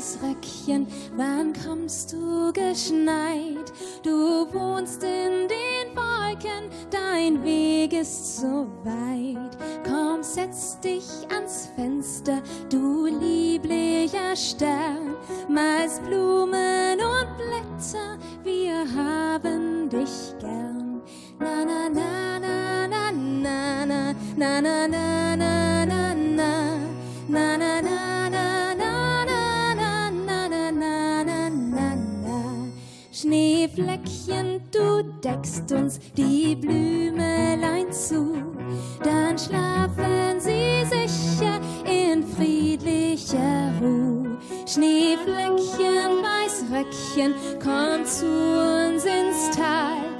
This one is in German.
Weißröckchen, wann kommst du geschneit? Du wohnst in den Wolken, dein Weg ist so weit. Komm, setz dich ans Fenster, du lieblicher Stern. Mais Blumen und Blätter, wir haben dich gern. Na na na na na na na na na na na na na na na na. Schneefleckchen, du deckst uns die Blümelein zu, dann schlafen sie sicher in friedlicher Ruhe. Schneefleckchen, Weißröckchen, komm zu uns ins Tal.